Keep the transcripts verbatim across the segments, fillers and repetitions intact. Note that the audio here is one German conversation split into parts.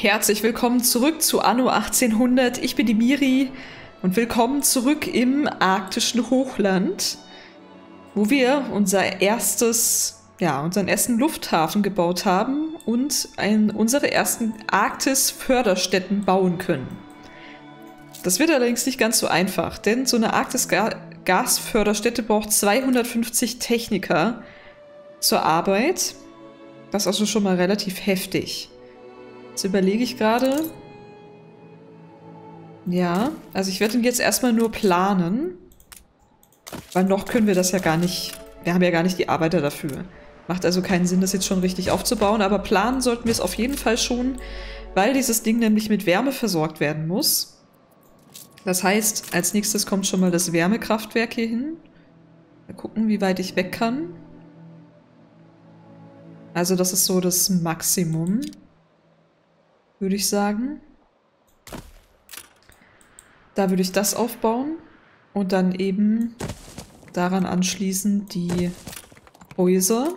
Herzlich willkommen zurück zu Anno achtzehnhundert. Ich bin die Miri und willkommen zurück im arktischen Hochland, wo wir unser erstes, ja, unseren ersten Lufthafen gebaut haben und ein, unsere ersten Arktis-Förderstätten bauen können. Das wird allerdings nicht ganz so einfach, denn so eine Arktis-Gasförderstätte braucht zweihundertfünfzig Techniker zur Arbeit. Das ist also schon mal relativ heftig. Jetzt überlege ich gerade. Ja, also ich werde ihn jetzt erstmal nur planen. Weil noch können wir das ja gar nicht. Wir haben ja gar nicht die Arbeiter dafür. Macht also keinen Sinn, das jetzt schon richtig aufzubauen. Aber planen sollten wir es auf jeden Fall schon, weil dieses Ding nämlich mit Wärme versorgt werden muss. Das heißt, als nächstes kommt schon mal das Wärmekraftwerk hier hin. Mal gucken, wie weit ich weg kann. Also das ist so das Maximum, würde ich sagen. Da würde ich das aufbauen und dann eben daran anschließend die Häuser.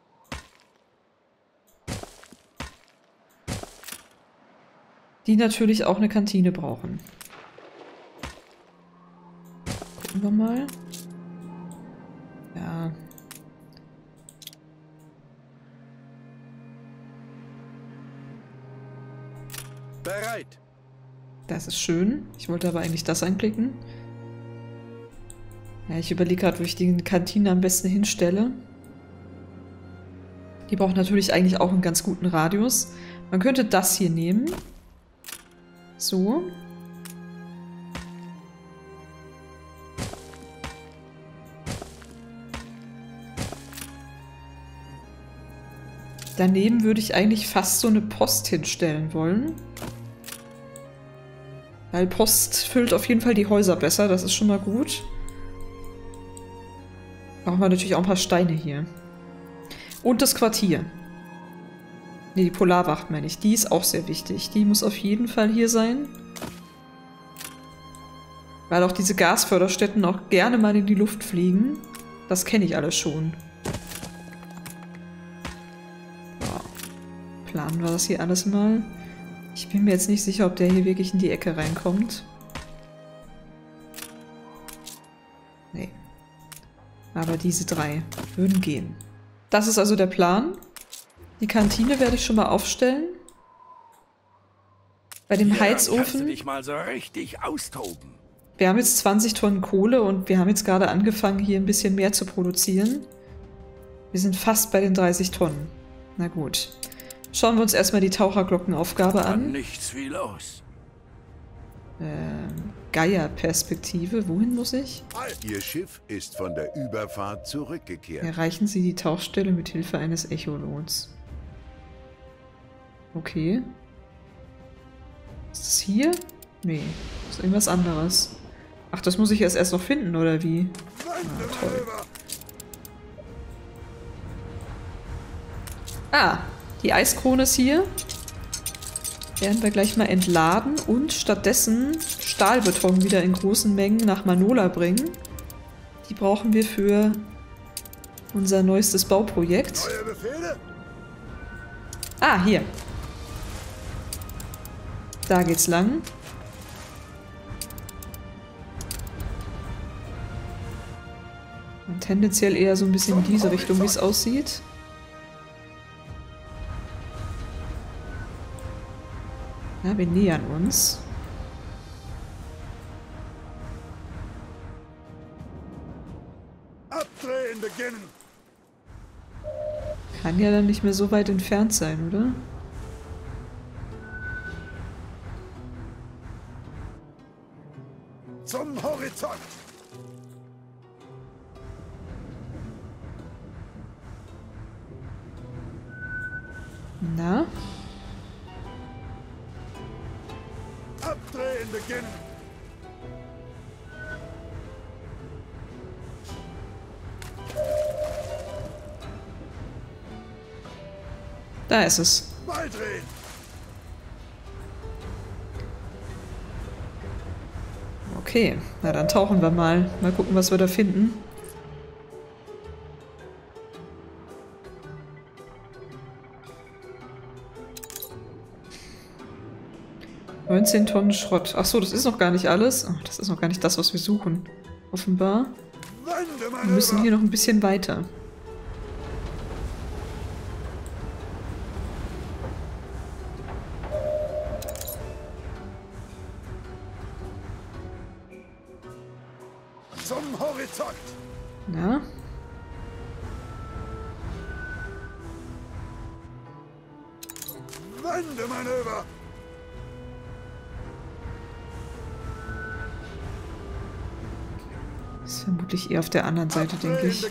Die natürlich auch eine Kantine brauchen. Gucken wir mal. Ja. Bereit. Das ist schön. Ich wollte aber eigentlich das anklicken. Ja, ich überlege gerade, wo ich die Kantine am besten hinstelle. Die braucht natürlich eigentlich auch einen ganz guten Radius. Man könnte das hier nehmen. So. Daneben würde ich eigentlich fast so eine Post hinstellen wollen. Weil Post füllt auf jeden Fall die Häuser besser, das ist schon mal gut. Brauchen wir natürlich auch ein paar Steine hier. Und das Quartier. Ne, die Polarwacht meine ich. Die ist auch sehr wichtig. Die muss auf jeden Fall hier sein. Weil auch diese Gasförderstätten auch gerne mal in die Luft fliegen. Das kenne ich alles schon. Planen wir das hier alles mal. Ich bin mir jetzt nicht sicher, ob der hier wirklich in die Ecke reinkommt. Nee. Aber diese drei würden gehen. Das ist also der Plan. Die Kantine werde ich schon mal aufstellen. Bei dem ja, Heizofen. kannst du dich mal so richtig austoben. Wir haben jetzt zwanzig Tonnen Kohle und wir haben jetzt gerade angefangen, hier ein bisschen mehr zu produzieren. Wir sind fast bei den dreißig Tonnen. Na gut. Schauen wir uns erstmal die Taucherglockenaufgabe an. Nichts wie los. Ähm, Gaia-Perspektive. Wohin muss ich? Ihr Schiff ist von der Überfahrt zurückgekehrt. Erreichen Sie die Tauchstelle mit Hilfe eines Echolons. Okay. Ist das hier? Nee, das ist irgendwas anderes. Ach, das muss ich erst erst noch finden, oder wie? Ah, toll. Ah, die Eiskrone ist hier. Werden wir gleich mal entladen und stattdessen Stahlbeton wieder in großen Mengen nach Manola bringen. Die brauchen wir für unser neuestes Bauprojekt. Neue Befehle? Ah, hier. Da geht's lang. Und tendenziell eher so ein bisschen in diese Richtung, wie es aussieht. Ja, wir nähern uns. Abdrehen beginnen! Kann ja dann nicht mehr so weit entfernt sein, oder? Zum Horizont! Na? Abdrehen beginnen! Da ist es. Beidrehen! Okay, na dann tauchen wir mal. Mal gucken, was wir da finden. neunzehn Tonnen Schrott. Achso, das ist noch gar nicht alles. Oh, das ist noch gar nicht das, was wir suchen. Offenbar. Wir müssen hier noch ein bisschen weiter. Zum Horizont. Ja. Wendemanöver. Das ist vermutlich eher auf der anderen Seite, denke ich.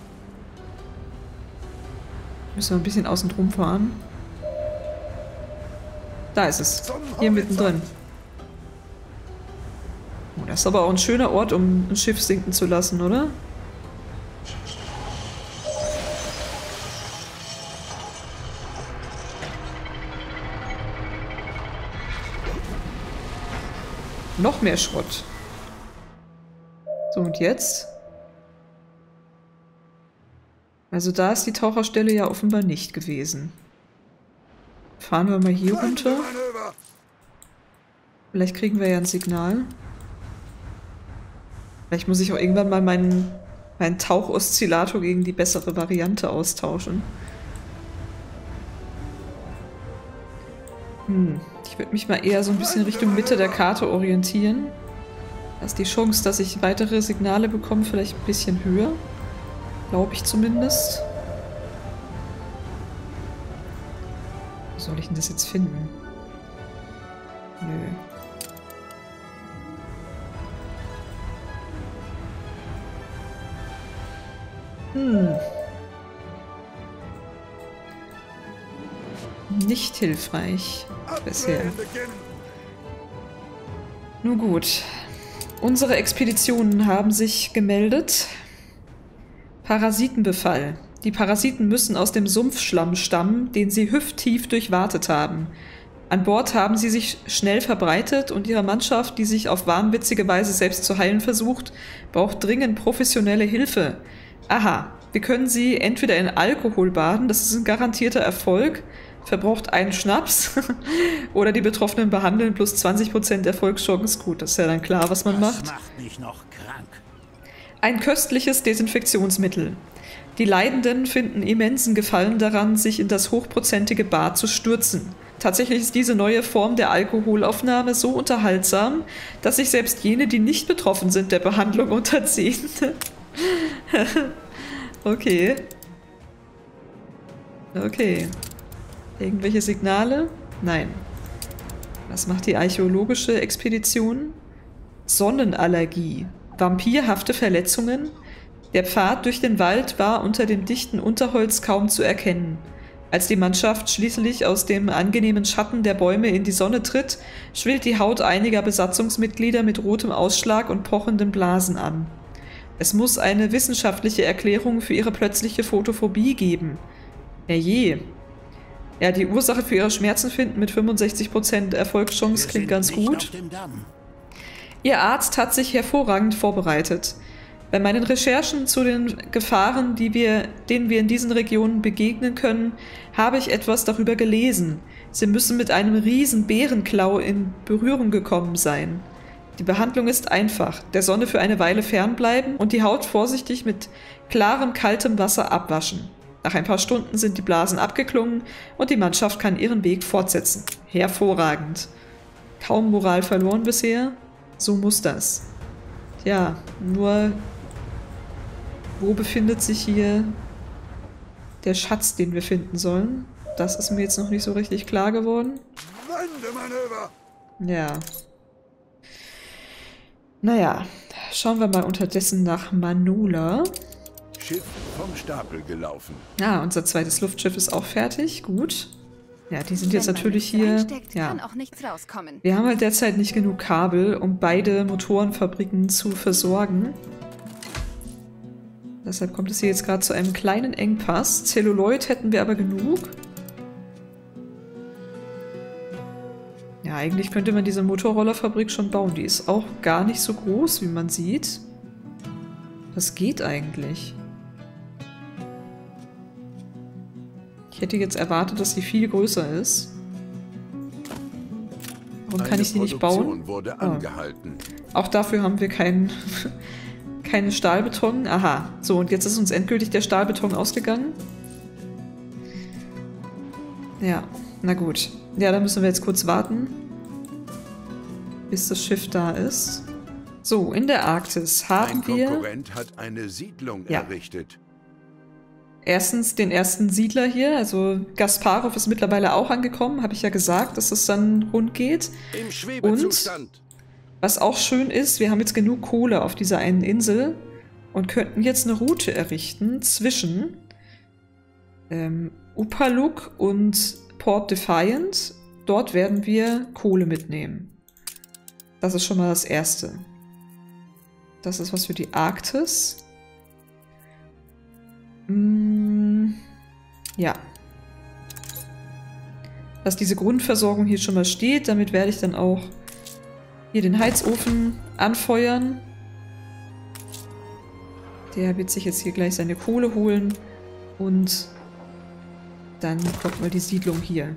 Müssen wir ein bisschen außen drum fahren. Da ist es. Hier mittendrin. Oh, das ist aber auch ein schöner Ort, um ein Schiff sinken zu lassen, oder? Noch mehr Schrott. So, und jetzt? Also da ist die Taucherstelle ja offenbar nicht gewesen. Fahren wir mal hier runter. Vielleicht kriegen wir ja ein Signal. Vielleicht muss ich auch irgendwann mal meinen, meinen Tauchoszillator gegen die bessere Variante austauschen. Hm, ich würde mich mal eher so ein bisschen Richtung Mitte der Karte orientieren. Da ist die Chance, dass ich weitere Signale bekomme, vielleicht ein bisschen höher. Glaube ich zumindest. Wo soll ich denn das jetzt finden? Nö. Hm. Nicht hilfreich bisher. Nun gut. Unsere Expeditionen haben sich gemeldet. Parasitenbefall. Die Parasiten müssen aus dem Sumpfschlamm stammen, den sie hüfttief durchwatet haben. An Bord haben sie sich schnell verbreitet und ihre Mannschaft, die sich auf wahnwitzige Weise selbst zu heilen versucht, braucht dringend professionelle Hilfe. Aha, wir können sie entweder in Alkohol baden, das ist ein garantierter Erfolg, verbraucht einen Schnaps, oder die Betroffenen behandeln plus zwanzig Prozent Erfolgschance. Gut, das ist ja dann klar, was man macht. Das macht mich noch krank. Ein köstliches Desinfektionsmittel. Die Leidenden finden immensen Gefallen daran, sich in das hochprozentige Bad zu stürzen. Tatsächlich ist diese neue Form der Alkoholaufnahme so unterhaltsam, dass sich selbst jene, die nicht betroffen sind, der Behandlung unterziehen. Okay. Okay. Irgendwelche Signale? Nein. Was macht die archäologische Expedition? Sonnenallergie. Vampirhafte Verletzungen. Der Pfad durch den Wald war unter dem dichten Unterholz kaum zu erkennen. Als die Mannschaft schließlich aus dem angenehmen Schatten der Bäume in die Sonne tritt, schwillt die Haut einiger Besatzungsmitglieder mit rotem Ausschlag und pochenden Blasen an. Es muss eine wissenschaftliche Erklärung für ihre plötzliche Photophobie geben. Herrje. Ja, die Ursache für ihre Schmerzen finden mit fünfundsechzig Prozent Erfolgschance klingt ganz gut. Ihr Arzt hat sich hervorragend vorbereitet. Bei meinen Recherchen zu den Gefahren, die wir, denen wir in diesen Regionen begegnen können, habe ich etwas darüber gelesen. Sie müssen mit einem riesen Bärenklau in Berührung gekommen sein. Die Behandlung ist einfach. Der Sonne für eine Weile fernbleiben und die Haut vorsichtig mit klarem, kaltem Wasser abwaschen. Nach ein paar Stunden sind die Blasen abgeklungen und die Mannschaft kann ihren Weg fortsetzen. Hervorragend. Kaum Moral verloren bisher. So muss das. Ja, nur wo befindet sich hier der Schatz, den wir finden sollen? Das ist mir jetzt noch nicht so richtig klar geworden. Ja. Naja, schauen wir mal unterdessen nach Manola. Schiff vom Stapel gelaufen. Ah, unser zweites Luftschiff ist auch fertig. Gut. Ja, die sind jetzt natürlich hier. Ja. Wir haben halt derzeit nicht genug Kabel, um beide Motorenfabriken zu versorgen. Deshalb kommt es hier jetzt gerade zu einem kleinen Engpass. Zelluloid hätten wir aber genug. Ja, eigentlich könnte man diese Motorrollerfabrik schon bauen. Die ist auch gar nicht so groß, wie man sieht. Das geht eigentlich. Ich hätte jetzt erwartet, dass sie viel größer ist. Warum kann ich sie nicht bauen? Produktion wurde Ah. angehalten. Auch dafür haben wir keinen keine Stahlbeton. Aha, so und jetzt ist uns endgültig der Stahlbeton ausgegangen. Ja, na gut. Ja, dann müssen wir jetzt kurz warten, bis das Schiff da ist. So, in der Arktis haben Ein wir Konkurrent hat eine Siedlung Ja. errichtet. erstens den ersten Siedler hier. Also Gasparov ist mittlerweile auch angekommen, habe ich ja gesagt, dass es dann rund geht. Im Schwebezustand. Was auch schön ist, wir haben jetzt genug Kohle auf dieser einen Insel und könnten jetzt eine Route errichten zwischen ähm, Upaluk und Port Defiant. Dort werden wir Kohle mitnehmen. Das ist schon mal das Erste. Das ist was für die Arktis. Mm, ja. Dass diese Grundversorgung hier schon mal steht, damit werde ich dann auch hier den Heizofen anfeuern. Der wird sich jetzt hier gleich seine Kohle holen. Und dann kommt mal die Siedlung hier.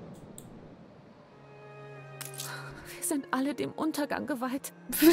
Wir sind alle dem Untergang geweiht.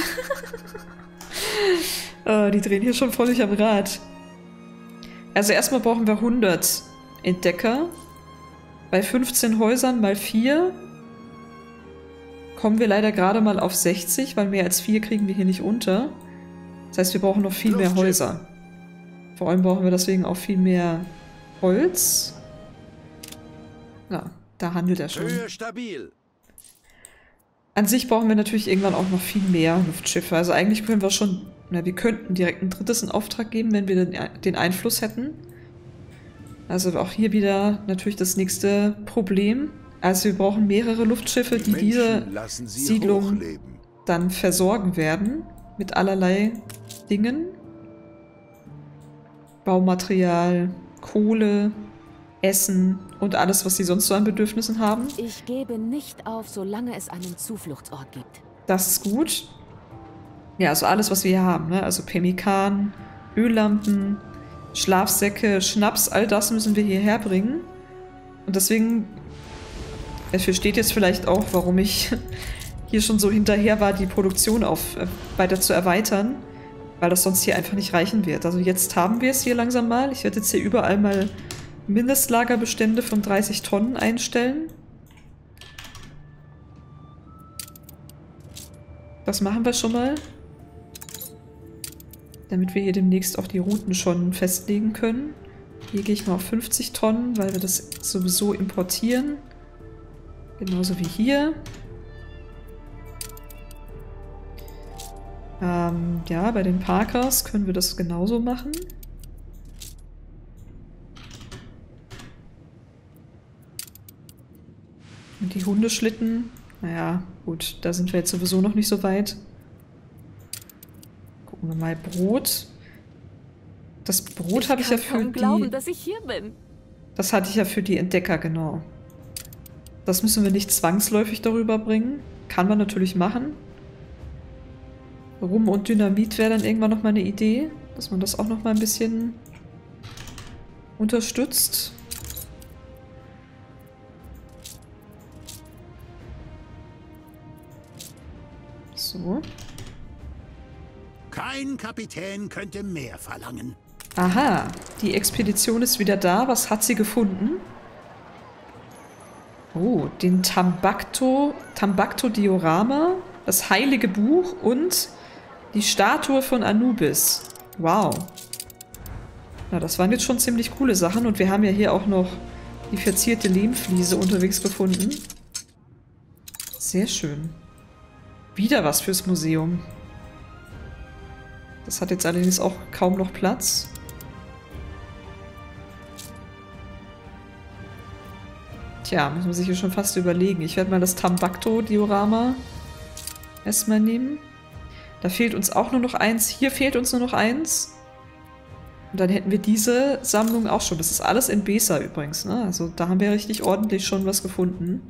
Äh, die drehen hier schon völlig am Rad. Also erstmal brauchen wir hundert Entdecker. Bei fünfzehn Häusern mal vier kommen wir leider gerade mal auf sechzig, weil mehr als vier kriegen wir hier nicht unter. Das heißt, wir brauchen noch viel mehr Luftschiff. Häuser. Vor allem brauchen wir deswegen auch viel mehr Holz. Ja, da handelt er schon. Höhe stabil. An sich brauchen wir natürlich irgendwann auch noch viel mehr Luftschiffe. Also eigentlich können wir schon, na, wir könnten direkt ein drittes in Auftrag geben, wenn wir den, den Einfluss hätten. Also auch hier wieder natürlich das nächste Problem. Also wir brauchen mehrere Luftschiffe, die diese Menschen lassen sie Siedlung hochleben. dann versorgen werden mit allerlei Dingen. Baumaterial, Kohle, Essen und alles, was sie sonst so an Bedürfnissen haben. Ich gebe nicht auf, solange es einen Zufluchtsort gibt. Das ist gut. Ja, also alles, was wir hier haben, ne? Also Pemmikan, Öllampen, Schlafsäcke, Schnaps, all das müssen wir hierher bringen. Und deswegen, es versteht jetzt vielleicht auch, warum ich hier schon so hinterher war, die Produktion auf, äh, weiter zu erweitern, weil das sonst hier einfach nicht reichen wird. Also jetzt haben wir es hier langsam mal. Ich werde jetzt hier überall mal Mindestlagerbestände von dreißig Tonnen einstellen. Das machen wir schon mal. Damit wir hier demnächst auch die Routen schon festlegen können. Hier gehe ich mal auf fünfzig Tonnen, weil wir das sowieso importieren. Genauso wie hier. Ähm, ja, bei den Parkers können wir das genauso machen. Und die Hundeschlitten, naja, gut, da sind wir jetzt sowieso noch nicht so weit. Gucken wir mal, Brot. Das Brot habe ich ja für kaum glauben, die... dass ich hier bin. Das hatte ich ja für die Entdecker, genau. Das müssen wir nicht zwangsläufig darüber bringen. Kann man natürlich machen. Rum und Dynamit wäre dann irgendwann noch mal eine Idee, dass man das auch noch mal ein bisschen unterstützt. So. Kein Kapitän könnte mehr verlangen. Aha, die Expedition ist wieder da. Was hat sie gefunden? Oh, den Tambakto, Tambakto-Diorama, das Heilige Buch und die Statue von Anubis. Wow. Na, das waren jetzt schon ziemlich coole Sachen. Und wir haben ja hier auch noch die verzierte Lehmfliese unterwegs gefunden. Sehr schön. Wieder was fürs Museum. Das hat jetzt allerdings auch kaum noch Platz. Tja, muss man sich hier schon fast überlegen. Ich werde mal das Tambakto-Diorama erstmal nehmen. Da fehlt uns auch nur noch eins. Hier fehlt uns nur noch eins. Und dann hätten wir diese Sammlung auch schon. Das ist alles in Besa übrigens, ne? Also da haben wir richtig ordentlich schon was gefunden.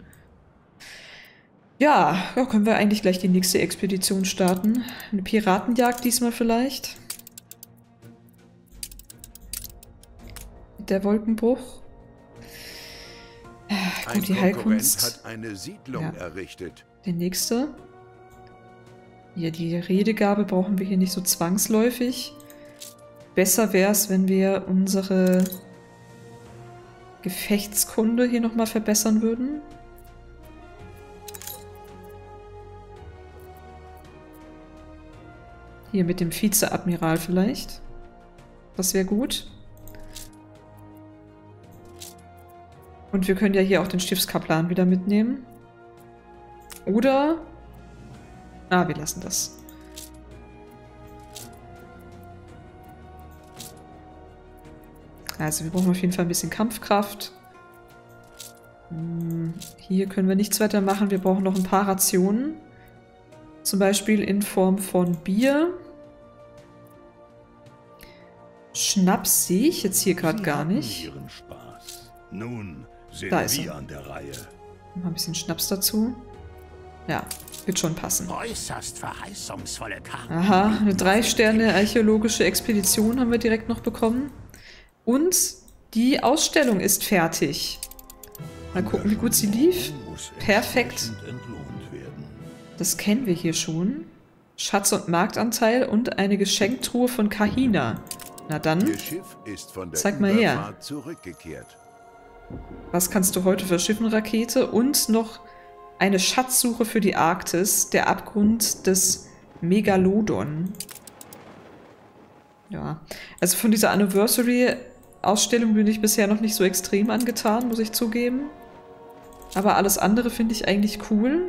Ja, ja, können wir eigentlich gleich die nächste Expedition starten. Eine Piratenjagd diesmal vielleicht. Mit der Wolkenbruch. Ach, Ein gut, die Konkurrent Heilkunst. hat eine Siedlung Ja. errichtet. Der nächste. Hier, die Redegabe brauchen wir hier nicht so zwangsläufig. Besser wäre es, wenn wir unsere Gefechtskunde hier nochmal verbessern würden. Hier mit dem Vizeadmiral vielleicht. Das wäre gut. Und wir können ja hier auch den Schiffskaplan wieder mitnehmen. Oder... Ah, wir lassen das. Also wir brauchen auf jeden Fall ein bisschen Kampfkraft. Hm, hier können wir nichts weiter machen. Wir brauchen noch ein paar Rationen. Zum Beispiel in Form von Bier. Schnaps sehe ich jetzt hier gerade gar nicht. Ihren Spaß. Nun sind Da ist wir er. an der Reihe. Noch ein bisschen Schnaps dazu. Ja, wird schon passen. Äußerst verheißungsvolle Karten. Aha, eine drei Sterne archäologische Expedition haben wir direkt noch bekommen. Und die Ausstellung ist fertig. Mal gucken, wie gut sie lief. Perfekt. Das kennen wir hier schon. Schatz- und Marktanteil und eine Geschenktruhe von Kahina. Na dann, Ihr Schiff ist von der Zeig mal her. Überfahrt zurückgekehrt. was kannst du heute verschiffen, Rakete? Und noch eine Schatzsuche für die Arktis, der Abgrund des Megalodon. Ja, also von dieser Anniversary-Ausstellung bin ich bisher noch nicht so extrem angetan, muss ich zugeben. Aber alles andere finde ich eigentlich cool.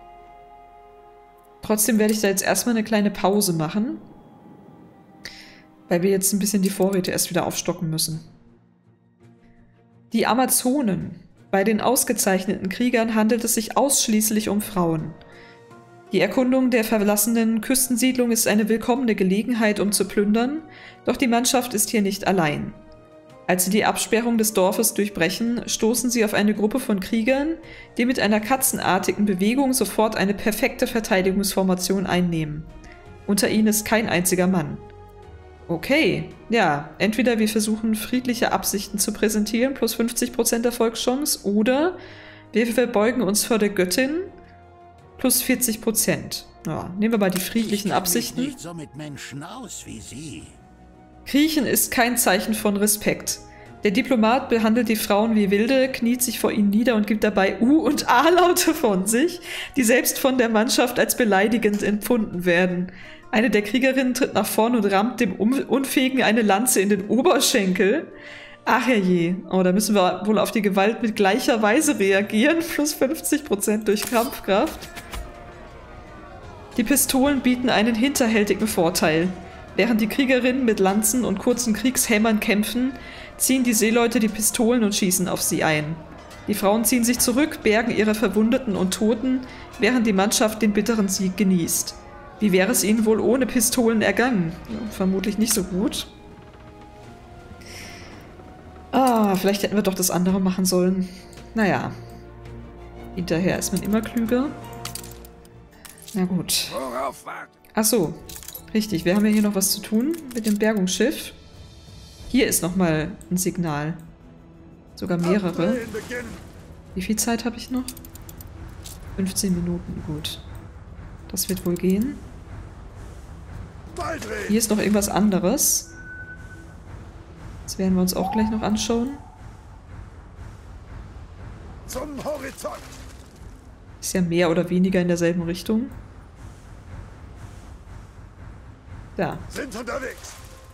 Trotzdem werde ich da jetzt erstmal eine kleine Pause machen, weil wir jetzt ein bisschen die Vorräte erst wieder aufstocken müssen. Die Amazonen. Bei den ausgezeichneten Kriegern handelt es sich ausschließlich um Frauen. Die Erkundung der verlassenen Küstensiedlung ist eine willkommene Gelegenheit, um zu plündern, doch die Mannschaft ist hier nicht allein. Als sie die Absperrung des Dorfes durchbrechen, stoßen sie auf eine Gruppe von Kriegern, die mit einer katzenartigen Bewegung sofort eine perfekte Verteidigungsformation einnehmen. Unter ihnen ist kein einziger Mann. Okay, ja, entweder wir versuchen friedliche Absichten zu präsentieren, plus fünfzig Prozent Erfolgschance, oder wir verbeugen uns vor der Göttin, plus vierzig Prozent. Ja, nehmen wir mal die friedlichen Ich kenn mich Absichten. nicht so mit Menschen aus wie Sie. Kriechen ist kein Zeichen von Respekt. Der Diplomat behandelt die Frauen wie Wilde, kniet sich vor ihnen nieder und gibt dabei U- und A-Laute von sich, die selbst von der Mannschaft als beleidigend empfunden werden. Eine der Kriegerinnen tritt nach vorn und rammt dem Unfähigen eine Lanze in den Oberschenkel. Ach herrje, oh, da müssen wir wohl auf die Gewalt mit gleicher Weise reagieren, plus fünfzig Prozent durch Kampfkraft. Die Pistolen bieten einen hinterhältigen Vorteil. Während die Kriegerinnen mit Lanzen und kurzen Kriegshämmern kämpfen, ziehen die Seeleute die Pistolen und schießen auf sie ein. Die Frauen ziehen sich zurück, bergen ihre Verwundeten und Toten, während die Mannschaft den bitteren Sieg genießt. Wie wäre es ihnen wohl ohne Pistolen ergangen? Ja, vermutlich nicht so gut. Ah, vielleicht hätten wir doch das andere machen sollen. Naja. Hinterher ist man immer klüger. Na gut. Worauf warten? Ach so. Richtig, wir haben ja hier noch was zu tun mit dem Bergungsschiff. Hier ist nochmal ein Signal. Sogar mehrere. Wie viel Zeit habe ich noch? fünfzehn Minuten, gut. Das wird wohl gehen. Hier ist noch irgendwas anderes. Das werden wir uns auch gleich noch anschauen. Zum Horizont. Ist ja mehr oder weniger in derselben Richtung. Da. Sind unterwegs.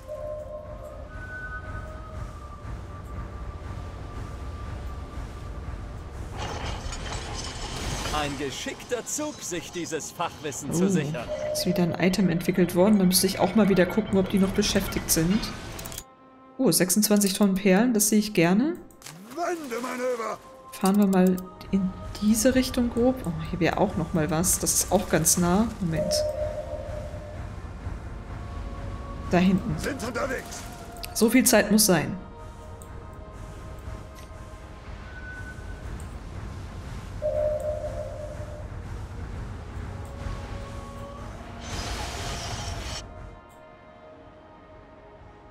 Ein geschickter Zug, sich dieses Fachwissen Oh, zu sichern. ist wieder ein Item entwickelt worden. Da müsste ich auch mal wieder gucken, ob die noch beschäftigt sind. Oh, sechsundzwanzig Tonnen Perlen, das sehe ich gerne. Wendemanöver. Fahren wir mal in diese Richtung grob. Oh, hier wäre auch noch mal was. Das ist auch ganz nah. Moment. Da hinten. Sind unterwegs. So viel Zeit muss sein.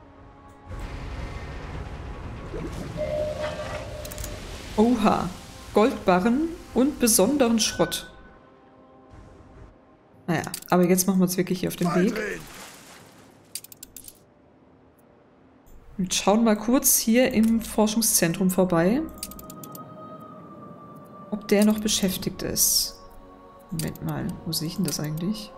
Oha. Goldbarren und besonderen Schrott. Naja, aber jetzt machen wir uns wirklich hier auf den Weg. Beidrehen. Und schauen mal kurz hier im Forschungszentrum vorbei, ob der noch beschäftigt ist. Moment mal, wo sehe ich denn das eigentlich?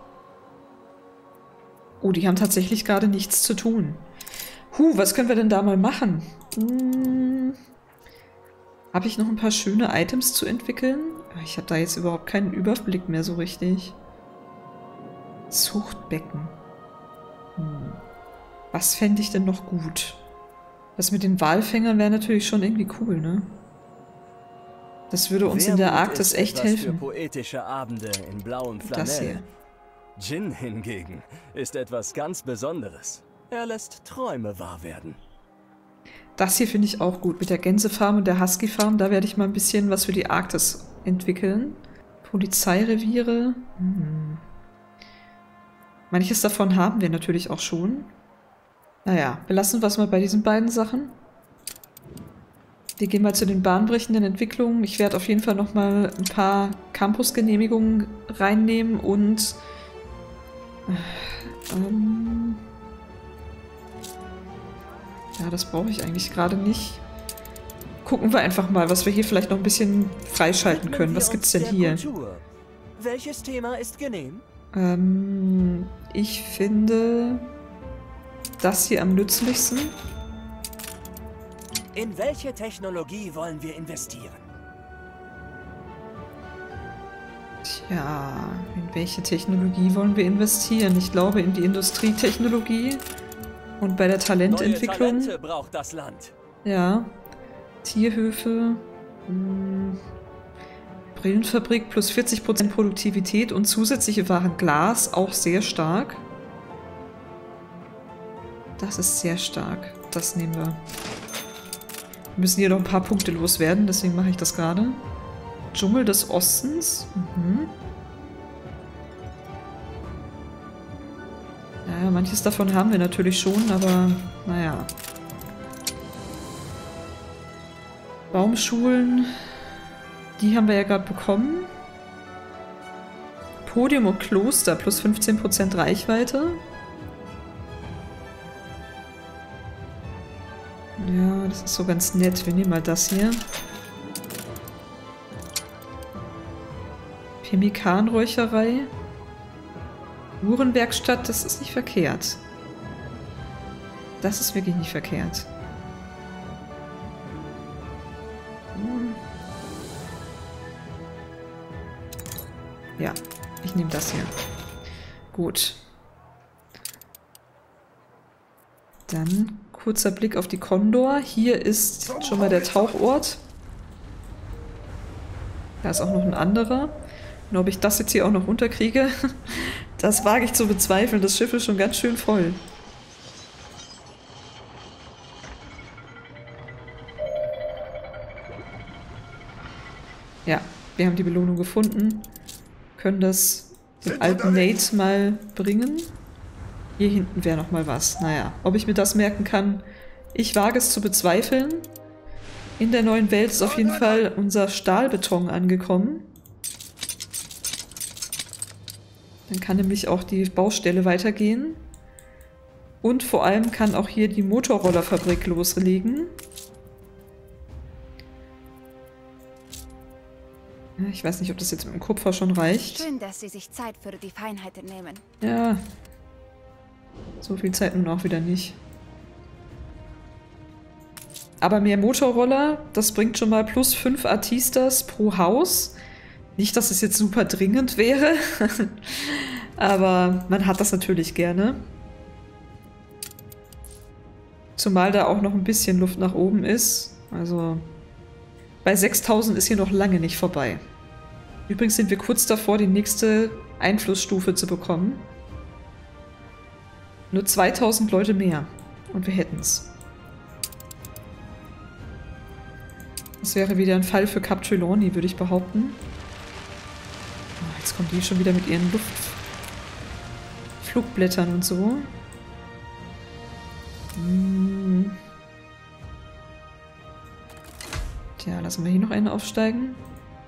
Oh, die haben tatsächlich gerade nichts zu tun. Huh, was können wir denn da mal machen? Hm, habe ich noch ein paar schöne Items zu entwickeln? Ich habe da jetzt überhaupt keinen Überblick mehr so richtig. Zuchtbecken. Hm. Was fände ich denn noch gut? Das mit den Walfängern wäre natürlich schon irgendwie cool, ne? Das würde uns in der Arktis echt helfen. Für poetische Abende in blauem Das hier. Flanell. Jin hingegen ist etwas ganz Besonderes. Er lässt Träume wahr werden. Das hier finde ich auch gut. Mit der Gänsefarm und der Husky-Farm, da werde ich mal ein bisschen was für die Arktis entwickeln. Polizeireviere. Hm. Manches davon haben wir natürlich auch schon. Naja, wir lassen was mal bei diesen beiden Sachen. Wir gehen mal zu den bahnbrechenden Entwicklungen. Ich werde auf jeden Fall nochmal ein paar Campusgenehmigungen reinnehmen und ähm, ja, das brauche ich eigentlich gerade nicht. Gucken wir einfach mal, was wir hier vielleicht noch ein bisschen freischalten können. Was gibt's denn hier? Welches Thema ist genehm? Ähm, ich finde das hier am nützlichsten. In welche Technologie wollen wir investieren? Tja, in welche Technologie wollen wir investieren? Ich glaube in die Industrietechnologie und bei der Talententwicklung. Neue Talente braucht das Land. Ja, Tierhöfe, mh, Brillenfabrik plus vierzig Prozent Produktivität und zusätzliche Waren Glas, auch sehr stark. Das ist sehr stark. Das nehmen wir. Wir müssen hier noch ein paar Punkte loswerden, deswegen mache ich das gerade. Dschungel des Ostens. Mhm. Naja, manches davon haben wir natürlich schon, aber naja. Baumschulen, die haben wir ja gerade bekommen. Podium und Kloster plus fünfzehn Prozent Reichweite. Ja, das ist so ganz nett. Wir nehmen mal das hier. Pemmikanräucherei. Uhrenwerkstatt, das ist nicht verkehrt. Das ist wirklich nicht verkehrt. Hm. Ja, ich nehme das hier. Gut. Dann kurzer Blick auf die Condor. Hier ist schon mal der Tauchort. Da ist auch noch ein anderer. Und ob ich das jetzt hier auch noch runterkriege, das wage ich zu bezweifeln. Das Schiff ist schon ganz schön voll. Ja, wir haben die Belohnung gefunden. Können das dem alten Nate mal bringen. Hier hinten wäre noch mal was. Naja, ob ich mir das merken kann, ich wage es zu bezweifeln. In der neuen Welt ist auf jeden Fall unser Stahlbeton angekommen. Dann kann nämlich auch die Baustelle weitergehen. Und vor allem kann auch hier die Motorrollerfabrik loslegen. Ja, ich weiß nicht, ob das jetzt mit dem Kupfer schon reicht. Schön, dass Sie sich Zeit für die Feinheiten nehmen. Ja. So viel Zeit nun auch wieder nicht. Aber mehr Motorroller, das bringt schon mal plus fünf Artistas pro Haus. Nicht, dass es jetzt super dringend wäre, aber man hat das natürlich gerne. Zumal da auch noch ein bisschen Luft nach oben ist. Also bei sechstausend ist hier noch lange nicht vorbei. Übrigens sind wir kurz davor, die nächste Einflussstufe zu bekommen. Nur zweitausend Leute mehr. Und wir hätten's. Das wäre wieder ein Fall für Cap Trelawney, würde ich behaupten. Oh, jetzt kommen die schon wieder mit ihren Luftflugblättern und so. Hm. Tja, lassen wir hier noch einen aufsteigen.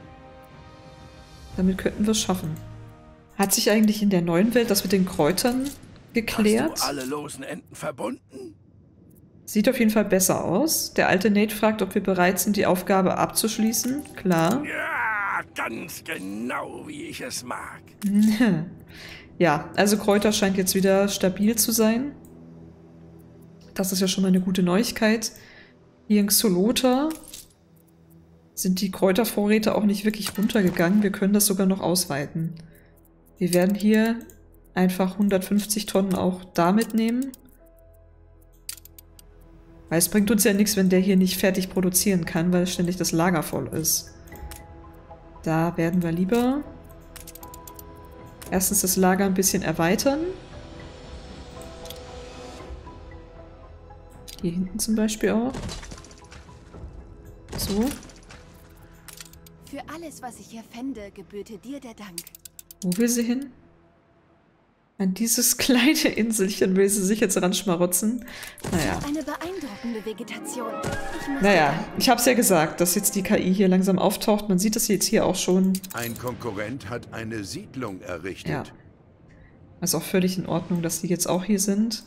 Damit könnten wir es schaffen. Hat sich eigentlich in der neuen Welt das mit den Kräutern geklärt? Hast du alle losen Enden verbunden? Sieht auf jeden Fall besser aus. Der alte Nate fragt, ob wir bereit sind, die Aufgabe abzuschließen. Klar. Ja, ganz genau, wie ich es mag. Ja, also Kräuter scheint jetzt wieder stabil zu sein. Das ist ja schon mal eine gute Neuigkeit. Hier in Xolotl sind die Kräutervorräte auch nicht wirklich runtergegangen. Wir können das sogar noch ausweiten. Wir werden hier einfach hundertfünfzig Tonnen auch da mitnehmen. Weil es bringt uns ja nichts, wenn der hier nicht fertig produzieren kann, weil ständig das Lager voll ist. Da werden wir lieber erstens das Lager ein bisschen erweitern. Hier hinten zum Beispiel auch. So. Für alles, was ich hier fände, gebührte dir der Dank. Wo will sie hin? An dieses kleine Inselchen will sie sich jetzt ranschmarotzen. Naja. Eine beeindruckende Vegetation. Ich muss Naja, sagen, ich hab's ja gesagt, dass jetzt die K I hier langsam auftaucht. Man sieht das jetzt hier auch schon. Ein Konkurrent hat eine Siedlung errichtet. Ja. Ist auch völlig in Ordnung, dass die jetzt auch hier sind.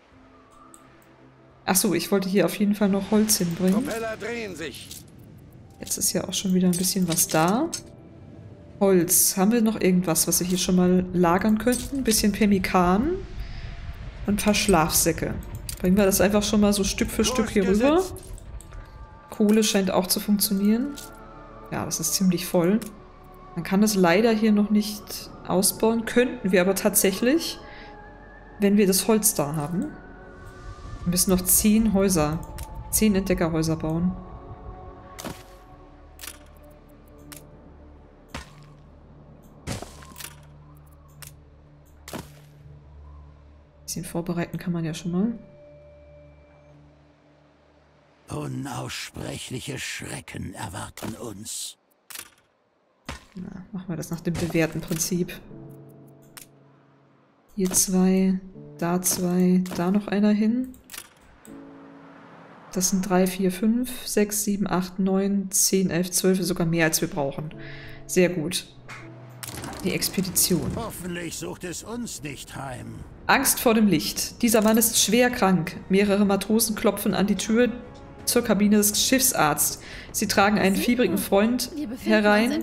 Achso, ich wollte hier auf jeden Fall noch Holz hinbringen. Propeller drehen sich. Jetzt ist ja auch schon wieder ein bisschen was da. Holz. Haben wir noch irgendwas, was wir hier schon mal lagern könnten? Ein bisschen Pemmikan und ein paar Schlafsäcke. Bringen wir das einfach schon mal so Stück für Stück hier rüber. Kohle scheint auch zu funktionieren. Ja, das ist ziemlich voll. Man kann das leider hier noch nicht ausbauen. Könnten wir aber tatsächlich, wenn wir das Holz da haben. Wir müssen noch zehn Häuser, zehn Entdeckerhäuser bauen. Bisschen vorbereiten kann man ja schon mal. Unaussprechliche Schrecken erwarten uns. Na, machen wir das nach dem bewährten Prinzip. Hier zwei, da zwei, da noch einer hin. Das sind drei, vier, fünf, sechs, sieben, acht, neun, zehn, elf, zwölf, sogar mehr als wir brauchen. Sehr gut. Die Expedition. Hoffentlich sucht es uns nicht heim. Angst vor dem Licht. Dieser Mann ist schwer krank. Mehrere Matrosen klopfen an die Tür zur Kabine des Schiffsarztes. Sie tragen einen fiebrigen Freund herein,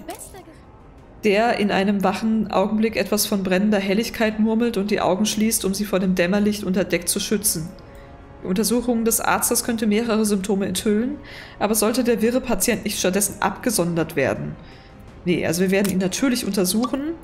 der in einem wachen Augenblick etwas von brennender Helligkeit murmelt und die Augen schließt, um sie vor dem Dämmerlicht unter Deck zu schützen. Die Untersuchung des Arztes könnte mehrere Symptome enthüllen, aber sollte der wirre Patient nicht stattdessen abgesondert werden? Nee, also wir werden ihn natürlich untersuchen.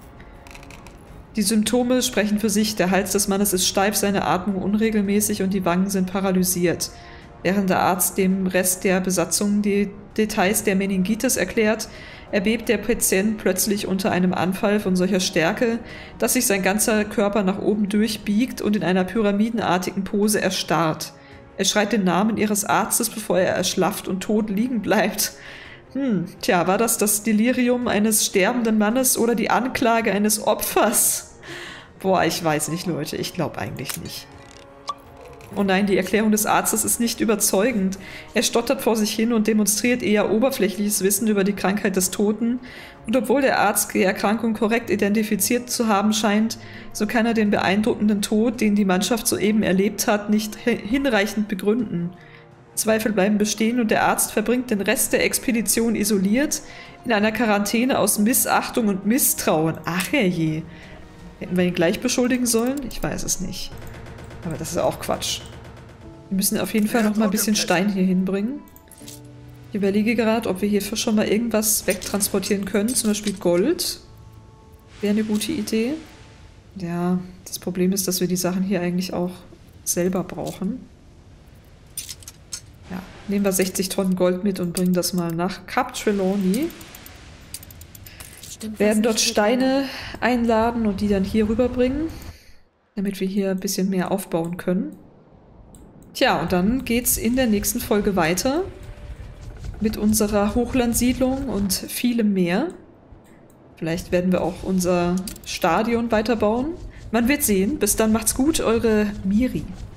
Die Symptome sprechen für sich. Der Hals des Mannes ist steif, seine Atmung unregelmäßig und die Wangen sind paralysiert. Während der Arzt dem Rest der Besatzung die Details der Meningitis erklärt, erbebt der Patient plötzlich unter einem Anfall von solcher Stärke, dass sich sein ganzer Körper nach oben durchbiegt und in einer pyramidenartigen Pose erstarrt. Er schreit den Namen ihres Arztes, bevor er erschlafft und tot liegen bleibt. Hm, tja, war das das Delirium eines sterbenden Mannes oder die Anklage eines Opfers? Boah, ich weiß nicht, Leute, ich glaube eigentlich nicht. Oh nein, die Erklärung des Arztes ist nicht überzeugend. Er stottert vor sich hin und demonstriert eher oberflächliches Wissen über die Krankheit des Toten. Und obwohl der Arzt die Erkrankung korrekt identifiziert zu haben scheint, so kann er den beeindruckenden Tod, den die Mannschaft soeben erlebt hat, nicht hinreichend begründen. Zweifel bleiben bestehen und der Arzt verbringt den Rest der Expedition isoliert in einer Quarantäne aus Missachtung und Misstrauen. Ach herrje. Hätten wir ihn gleich beschuldigen sollen? Ich weiß es nicht. Aber das ist auch Quatsch. Wir müssen auf jeden Fall noch mal ein bisschen Stein hier hinbringen. Ich überlege gerade, ob wir hierfür schon mal irgendwas wegtransportieren können. Zum Beispiel Gold. Wäre eine gute Idee. Ja, das Problem ist, dass wir die Sachen hier eigentlich auch selber brauchen. Ja, nehmen wir sechzig Tonnen Gold mit und bringen das mal nach Cap Trelawney. Werden dort Steine einladen und die dann hier rüberbringen, damit wir hier ein bisschen mehr aufbauen können. Tja, und dann geht's in der nächsten Folge weiter mit unserer Hochlandsiedlung und vielem mehr. Vielleicht werden wir auch unser Stadion weiterbauen. Man wird sehen. Bis dann, macht's gut, eure Miri.